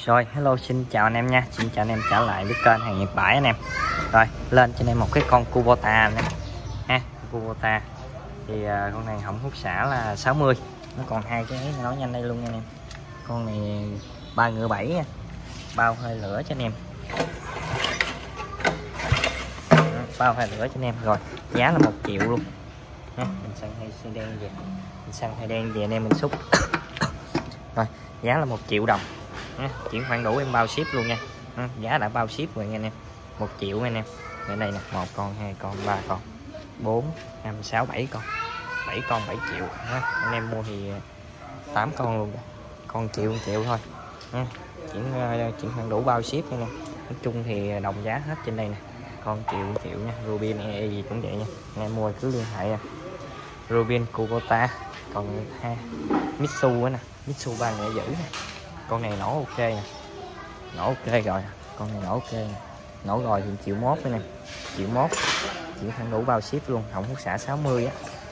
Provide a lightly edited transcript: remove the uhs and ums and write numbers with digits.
Rồi hello, xin chào anh em nha, xin chào anh em trở lại với kênh hàng Nhật Bãi anh em. Rồi lên cho anh em một cái con Kubota anh em ha. Kubota thì con này hỏng hút xả là 60, nó còn hai cái nói nhanh đây luôn nha anh em. Con này 3 ngựa 7 nha, bao hơi lửa cho anh em. Bao hơi lửa cho anh em. Rồi giá là 1 triệu luôn ha. Mình xăng hay xe đen về, mình xăng hay đen về anh em mình xúc. Rồi giá là 1 triệu đồng. Chuyển khoản đủ em bao ship luôn nha. Giá đã bao ship rồi nha anh em. 1 triệu nha anh em. Ở đây nè, 1 con, 2 con, 3 con, 4, 5, 6, 7 con. 7 con 7 triệu. Anh em mua thì 8 con luôn. Con triệu 1 triệu thôi. Chuyển khoản đủ bao ship nha anh em. Nói chung thì đồng giá hết trên đây nè. Con triệu 1 triệu nha. Rubin e gì cũng vậy nha. Anh em mua cứ liên hệ. Rubin Kubota. Còn Mitsu nè, Mitsu 3 ngựa giữ nè. Con này nổ ok nè, nổ ok rồi, con này nổ ok nè. Nổ rồi thì 1 triệu 1 nữa nè, 1 triệu 1, chuyển khoản đủ bao ship luôn, không hút xả 60 á.